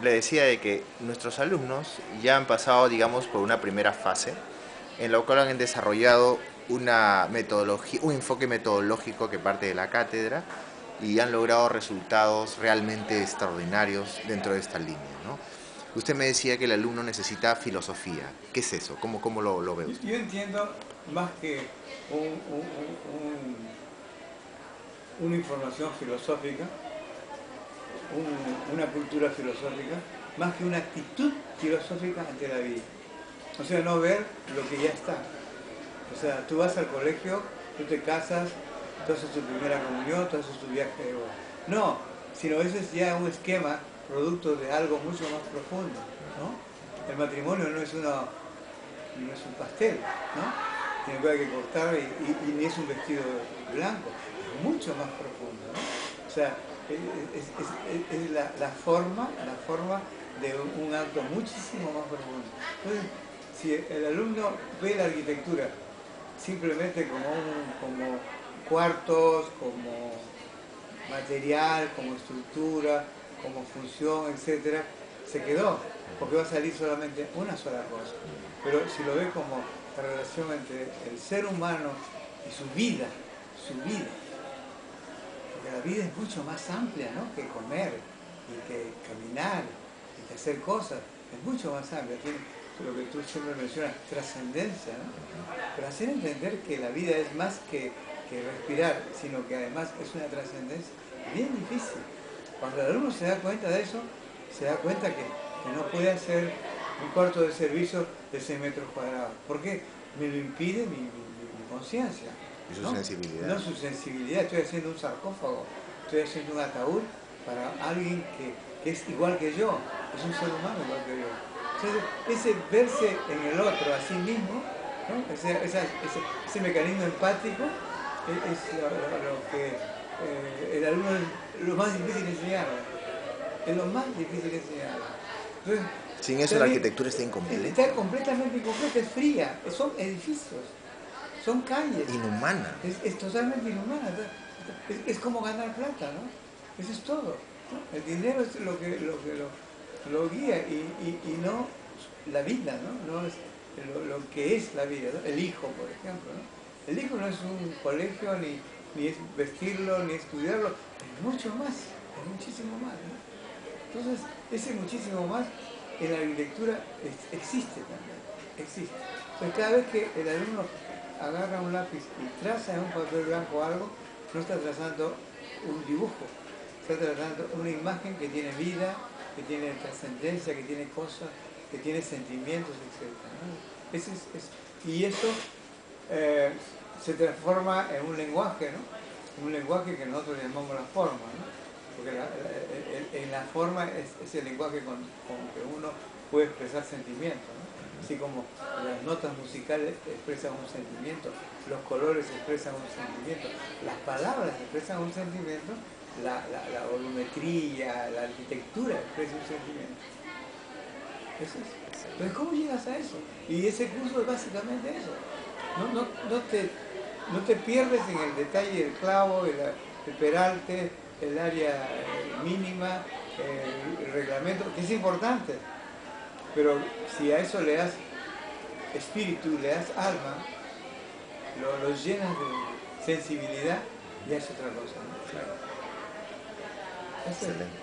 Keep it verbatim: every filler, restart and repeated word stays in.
le decía de que nuestros alumnos ya han pasado, digamos, por una primera fase en la cual han desarrollado una metodología, un enfoque metodológico que parte de la cátedra y han logrado resultados realmente extraordinarios dentro de esta línea, ¿no? Usted me decía que el alumno necesita filosofía. ¿Qué es eso? ¿Cómo, cómo lo, lo ve Yo, usted? yo entiendo más que un, un- un- un- una información filosófica, un- una cultura filosófica, más que una actitud filosófica ante la vida. O sea, no ver lo que ya está. O sea, tú vas al colegio, tú te casas, tú haces tu primera comunión, tú haces tu viaje de boda. No, sino ese es ya un esquema producto de algo mucho más profundo, ¿no? El matrimonio no es, una, no es un pastel, ¿no? Tiene que, hay que cortar y, y, y ni es un vestido blanco, es mucho más profundo, ¿no? O sea, es, es, es, es la, la forma, la forma de un acto muchísimo más profundo. Entonces, si el alumno ve la arquitectura simplemente como, un, como cuartos, como material, como estructura, como función, etcétera, se quedó, porque va a salir solamente una sola cosa. Pero si lo ve como la relación entre el ser humano y su vida, su vida, porque la vida es mucho más amplia, ¿no?, que comer y que caminar y que hacer cosas, es mucho más amplia. Tiene lo que tú siempre mencionas, trascendencia, ¿no? Pero hacer entender que la vida es más que, que respirar, sino que además es una trascendencia, es bien difícil. Cuando el alumno se da cuenta de eso, se da cuenta que, que no puede hacer un cuarto de servicio de seis metros cuadrados. ¿Por qué? Me lo impide mi, mi, mi conciencia, Y su ¿no? sensibilidad. No su sensibilidad. Estoy haciendo un sarcófago, estoy haciendo un ataúd para alguien que, que es igual que yo, es un ser humano igual que yo. Entonces, ese verse en el otro a sí mismo, ¿no?, ese, esa, ese, ese mecanismo empático es, es lo, lo, lo que eh, el alumno es lo más difícil de enseñar. Es lo más difícil de enseñar. Entonces, Sin eso la también arquitectura está incompleta, está completamente incompleta, es fría, son edificios, son calles, inhumana. es, es totalmente inhumana. Es, es como ganar plata, ¿no? Eso es todo, ¿no? El dinero es lo que lo, que lo, lo guía y, y, y no la vida, ¿no? No es lo, lo que es la vida, ¿no? El hijo, por ejemplo, ¿no? El hijo no es un colegio, ni, ni es vestirlo, ni estudiarlo, es mucho más, es muchísimo más, ¿no? Entonces, ese muchísimo más en la arquitectura existe también, existe. Entonces, cada vez que el alumno agarra un lápiz y traza en un papel blanco algo, no está trazando un dibujo, está trazando una imagen que tiene vida, que tiene trascendencia, que tiene cosas, que tiene sentimientos, etcétera, ¿no? Ese es, es, y eso eh, se transforma en un lenguaje, ¿no? Un lenguaje que nosotros llamamos la forma, ¿no? Porque la, la, en la forma es, es el lenguaje con, con que uno puede expresar sentimientos, ¿no? Así como las notas musicales expresan un sentimiento, los colores expresan un sentimiento, las palabras expresan un sentimiento, la, la, la volumetría, la arquitectura expresa un sentimiento. Eso es. Entonces, ¿cómo llegas a eso? Y ese curso es básicamente eso. No, no, no, te, no te pierdes en el detalle del clavo, el, el peralte, el área mínima, el, el reglamento, que es importante. Pero si a eso le das espíritu, le das alma, lo, lo llenas de sensibilidad, ya es otra cosa, ¿no? Claro. Eso es. Excelente.